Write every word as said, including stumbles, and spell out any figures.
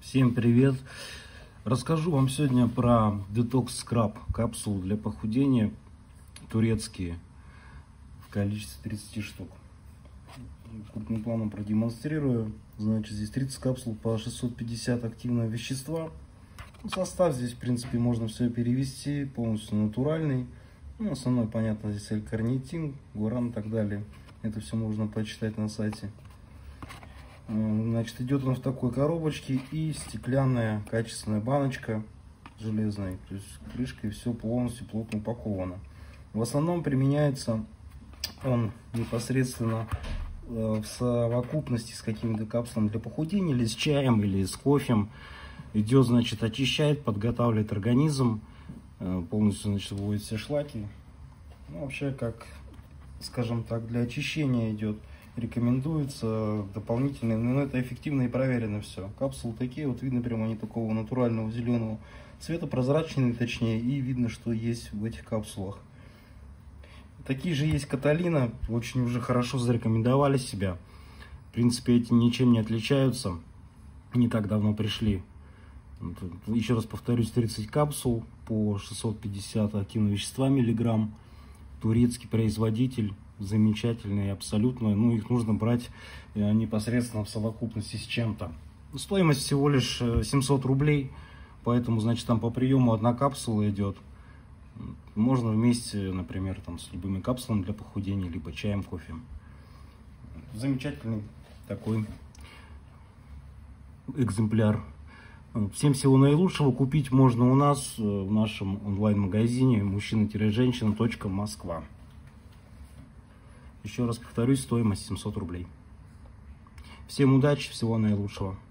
Всем привет! Расскажу вам сегодня про Detox Scrub капсулы для похудения турецкие в количестве тридцати штук. Крупным планом продемонстрирую. Значит, здесь тридцать капсул по шестьсот пятьдесят активного вещества. Состав здесь, в принципе, можно все перевести, полностью натуральный. Ну, основной, понятно, здесь L-карнитин, гуран и так далее. Это все можно почитать на сайте. Значит, идет он в такой коробочке и стеклянная качественная баночка железная, то есть крышкой все полностью плотно упаковано. В основном применяется он непосредственно в совокупности с какими-то капсулами для похудения, или с чаем, или с кофе. Идет, значит, очищает, подготавливает организм, полностью, значит, выводит все шлаки. Ну, вообще, как, скажем так, для очищения идет. Рекомендуется дополнительные, но это эффективно и проверено все. Капсулы такие, вот видно, прямо они такого натурального зеленого цвета, прозрачные точнее, и видно, что есть в этих капсулах. Такие же есть Каталина, очень уже хорошо зарекомендовали себя. В принципе, эти ничем не отличаются, не так давно пришли. Еще раз повторюсь, тридцать капсул по шестьсот пятьдесят активного вещества миллиграмм. Турецкий производитель, замечательные абсолютно. Ну, их нужно брать непосредственно в совокупности с чем-то. Стоимость всего лишь семьсот рублей, поэтому, значит, там по приему одна капсула идет. Можно вместе, например, там с любыми капсулами для похудения, либо чаем, кофе. Замечательный такой экземпляр. Всем всего наилучшего. Купить можно у нас в нашем онлайн-магазине мужчина-женщина точка москва. Еще раз повторюсь, стоимость семьсот рублей. Всем удачи, всего наилучшего.